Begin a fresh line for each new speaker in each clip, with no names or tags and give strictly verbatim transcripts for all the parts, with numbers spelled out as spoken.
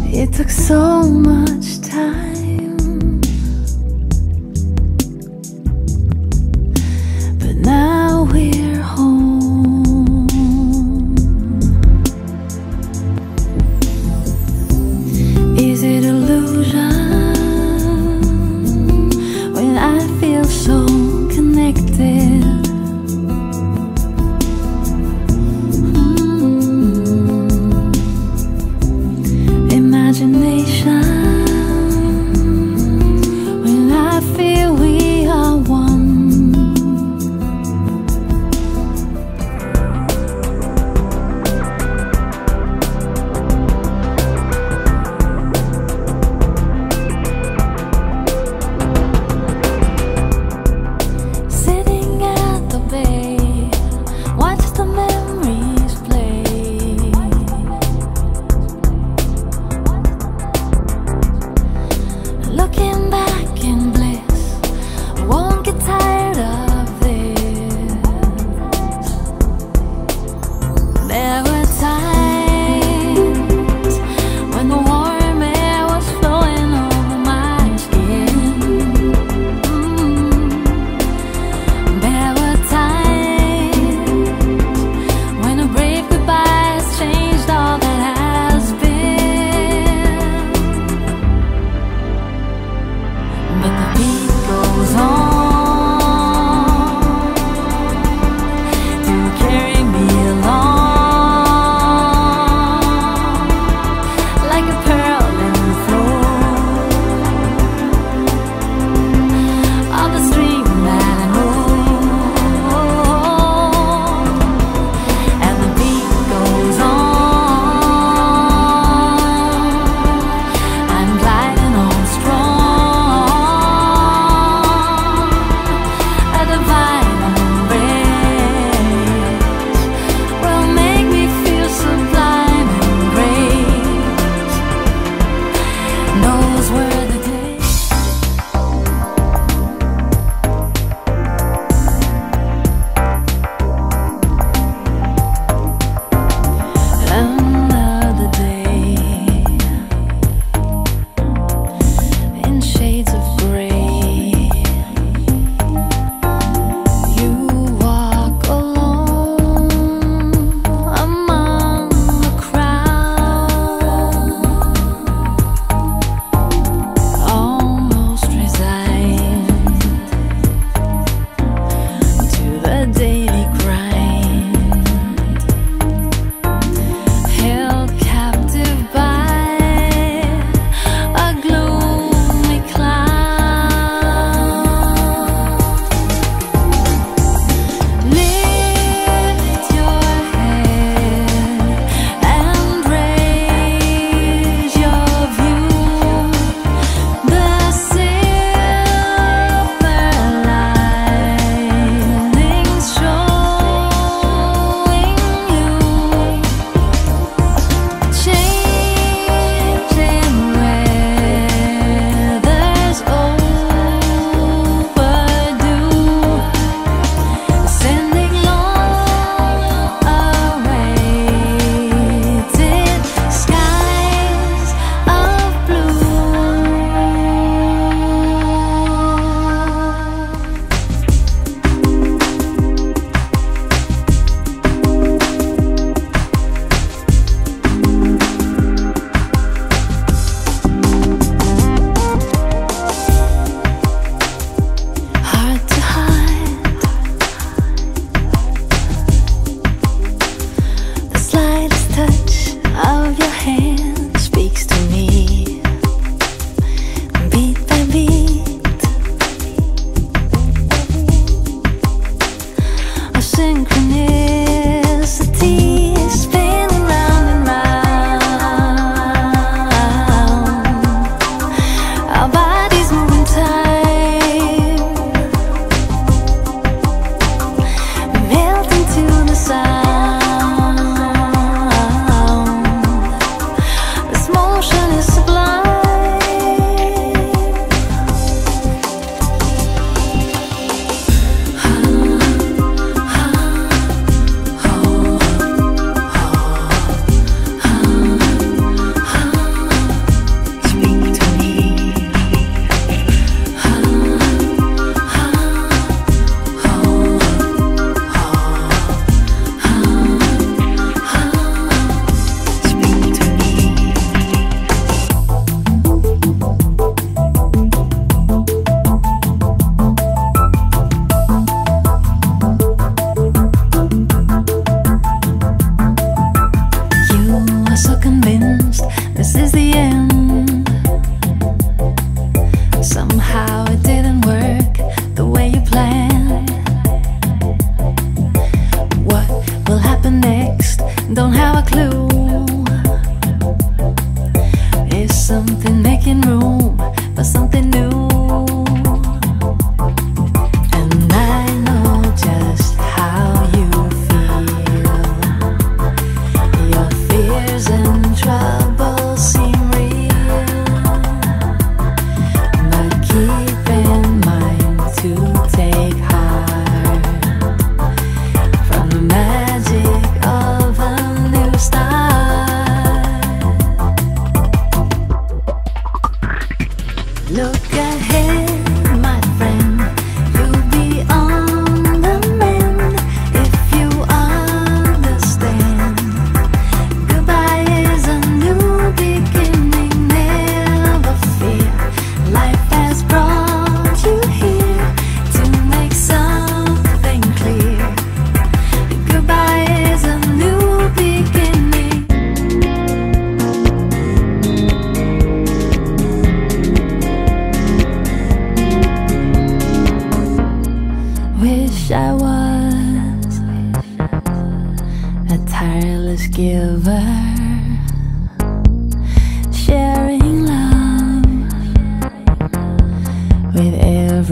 It took so much time, but now we're home. Is it illusion when I feel so connected? Imagination when I feel we are one. Sitting at the bay, watch the memories play.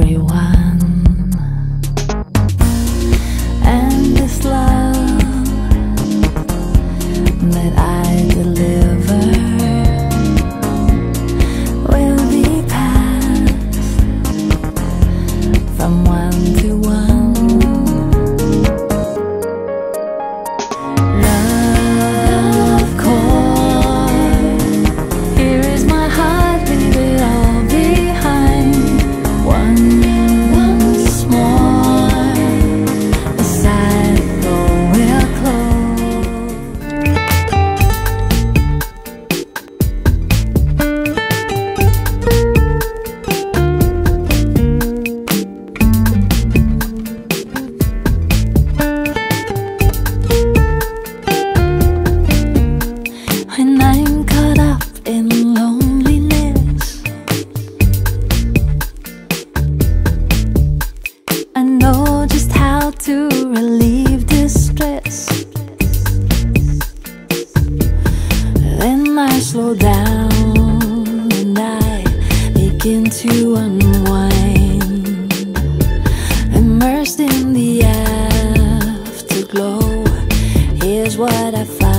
everyone. And this love that I deliver will be passed from one to one. Love chord, here is my heart, leave it all behind. One, once more, the cycle will close. When I'm caught up in loneliness, I know just how to relieve distress. Then I slow down and I begin to unwind, immersed in the afterglow. Here's what I find.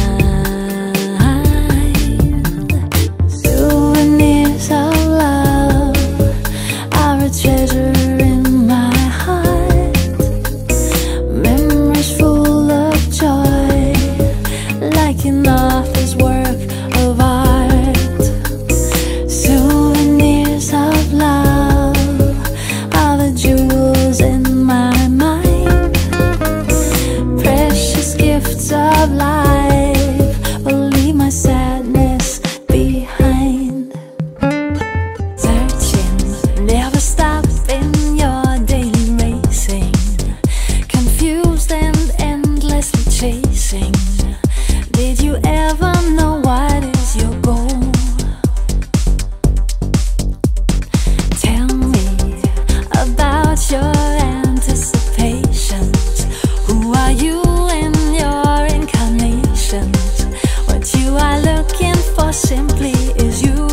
Souvenirs of love are a treasure in my heart. Memories full of joy, like an author's work of art. Souvenirs of love are the jewels in my mind. Precious gifts of life will leave my sadness behind. Searching, never stopping your daily racing, confused and endlessly chasing. Did you ever know what is your goal? Tell me about your anticipations. Who are you and your incarnations? What you are looking for simply is you.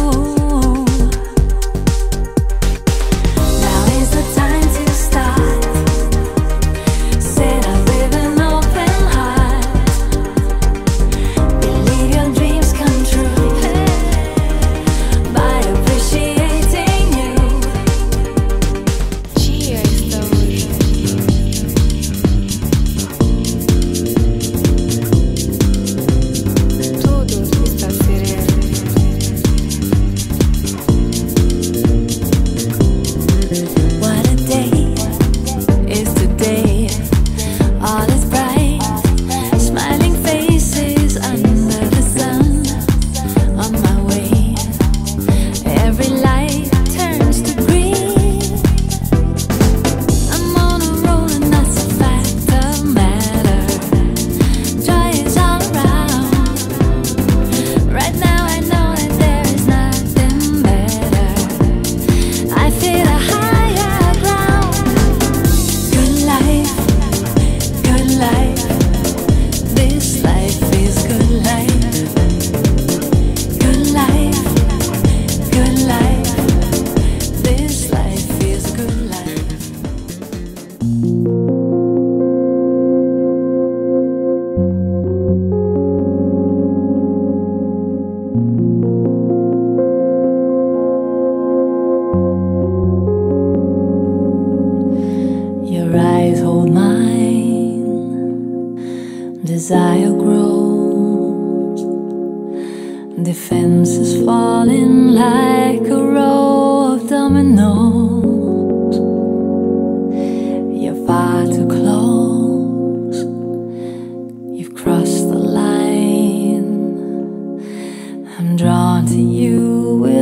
Now is the time to start. Set up with an open heart. Believe your dreams come true by appreciating you.
Cheers, tudo está sereno.
What a day is today. All is bright, smiling faces under the sun. On my way, every light turns to green. I'm on a roll and that's a fact of matter. Joy is all around. Right now I know that there is nothing better. I feel a higher ground. Good life, good life. This life is good life. Good life, good life. This life is good life. Your eyes hold mine, desire grows, defenses falling like a row of dominoes. You're far too close, you've crossed the line. I'm drawn to you